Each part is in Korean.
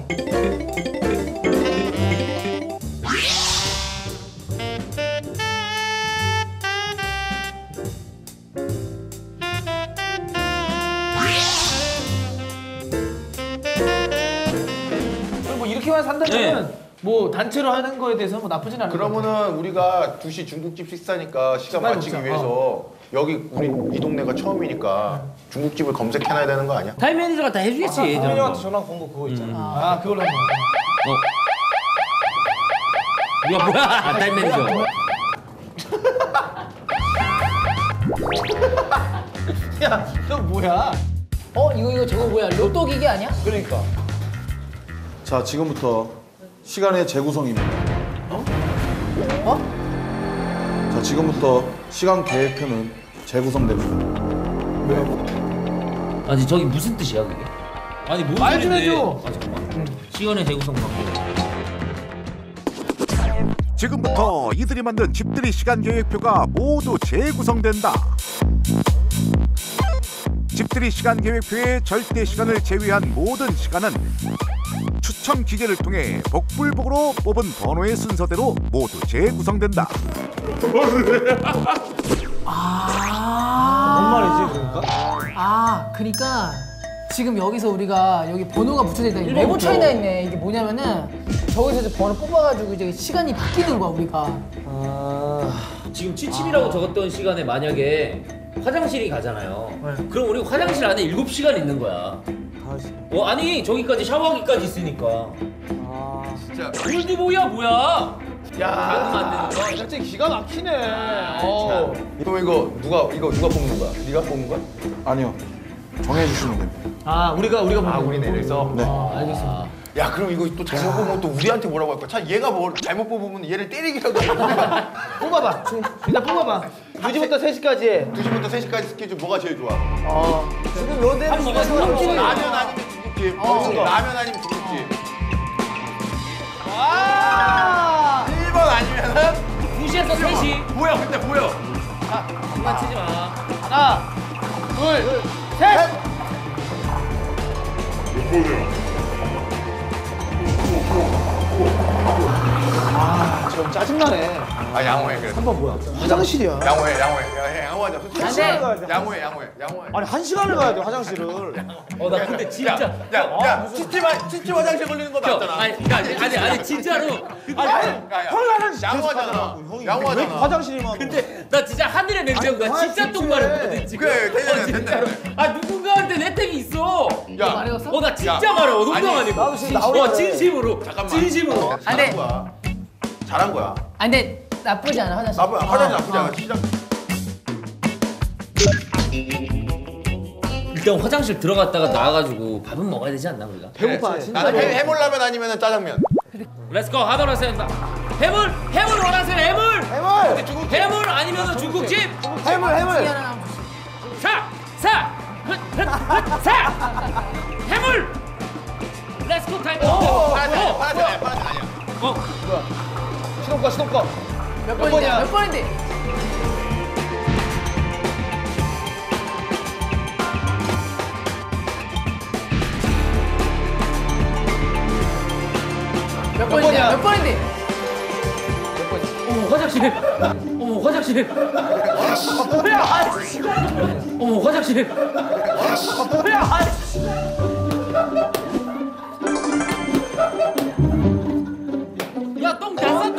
뭐 이렇게만 산다면 뭐 단체로 하는 거에 대해서 뭐 나쁘진 않은 거 그러면은 우리가 2시 중국집 식사니까 시간 맞추기 위해서 여기 우리 이 동네가 처음이니까 중국집을 검색해놔야 되는 거 아니야? 타임 매니저가 다 해주겠지. 타임매니저한테 전화 건 거 그거 있잖아. 아 그걸로 한번. 이거 뭐야? 아, 타임 매니저. 야, 너 뭐야? 이거 저거 뭐야? 로또 기계 아니야? 그러니까. 자, 지금부터 시간의 재구성입니다. 자, 지금부터 시간 계획표는 재구성됩니다. 아니 저기 무슨 뜻이야 그게? 아니 뭔 말 좀 소린데? 해줘. 아 잠깐만. 시간의 재구성 방법. 지금부터 이들이 만든 집들이 시간 계획표가 모두 재구성된다. 집들이 시간 계획표의 절대 시간을 제외한 모든 시간은 추첨 기계를 통해 복불복으로 뽑은 번호의 순서대로 모두 재구성된다. 뭔 말이지 그러니까? 그러니까 지금 여기서 우리가 여기 번호가 붙여져 있다. 메모 쳐있나 있네. 이게 뭐냐면은 저기서 이제 번호 뽑아가지고 이제 시간이 바뀌는 거야 우리가. 지금 취침이라고 적었던 시간에 만약에 화장실이 가잖아요. 그럼 우리 화장실 안에 7시간 있는 거야. 아니 저기까지 샤워하기까지 있으니까. 진짜. 올드보이야 뭐야? 야, 안 되는 거. 갑자기 기가 막히네. 그럼 이거 누가 뽑는 거야? 네가 뽑는 거야? 아니요. 정해주시면 됩니다. 아 우리가 우리 내려서? 네. 알겠습니다. 야 그럼 이거 또 잘못 뽑으면 또 우리한테 뭐라고 할 거야? 참 얘가 뭐 잘못 뽑으면 얘를 때리기라도 하고 뽑아봐. 일단 뽑아봐. 2시부터 3시까지 해. 2시부터 3시까지 스케줄 뭐가 제일 좋아? 지금 요 데는 밥 먹어야지. 라면 아니면 중국집 라면 아니면 중국집 1번 아니면은 2시에서 3시. 뭐야 근데 뭐야? 장난 치지 마. 하나, 둘, 셋. 저 짜증나네. 아 양호해 그래. 3번 뭐야? 화장실이야. 양호해 양호하자. 안 돼. 양호해. 아니 1시간을 가야 돼 화장실을. 나 근데 진짜. 야 치치 화장실 걸리는 거 맞잖아. 아니 진짜로. 형 나는 양호하잖아. 왜 양호하잖아. 화장실이만. 근데 나 진짜 하늘의 맹세야. 나 진짜 똥마렵거든 지금. 그래 됐네. 진짜로. 누군가한테 혜택이 있어. 야 말해봤어? 나 진짜 마려워. 농담 아니고. 나도 지금 나오려고 진심으로. 잠깐만. 진심으로. 안 돼. 잘한 거야. 근데 나쁘지 않아 화장실. 화장실 나쁘지 않아. 시작. 일단 화장실 들어갔다가 나와가지고 밥은 먹어야 되지 않나 우리가? 배고파 진짜. 나는 해물라면 아니면 짜장면. 렛츠고 하도록 하겠습니다. 해물 원하세요 해물. 해물 아니면 중국집. 해물. 사 해물. 렛츠고 타임. 파란색 아니야. 신혼가. 몇 번이야? 몇 번인데? 몇 번이야? 몇 번인데? 어머 화장실. 어머 화장실. 야 똥 다 쌌다.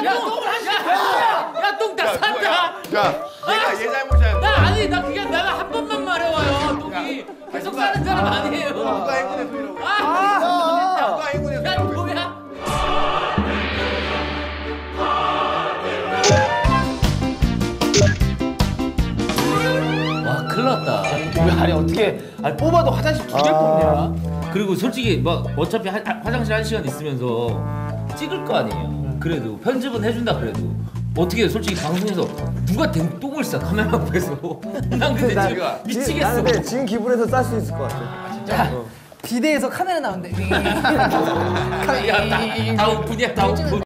야 똥 다 쌌다. 야 얘가 얘 잘못이야. 나 그냥 내가 한 번만 말해와요. 똥이 계속 싸는 사람 아니에요. 누가 행운의 소리라고. 누가 행운의 야 소리라고. 뭐야? 와 큰일 났다. 아니 어떻게? 아니 뽑아도 화장실 2개 뽑냐? 그리고 솔직히 막 어차피 화장실 1시간 있으면서 찍을 거 아니에요. 그래도 편집은 해준다 그래도 어떻게 솔직히 방송에서 누가 똥을 싸 카메라 앞에서 난 근데 지금 미치겠어. 나는 근데 지금 기분에서 쌀 수 있을 것 같아. 진짜? 비대에서 카메라 나온대. 야, 다 오픈이야, 다 오픈.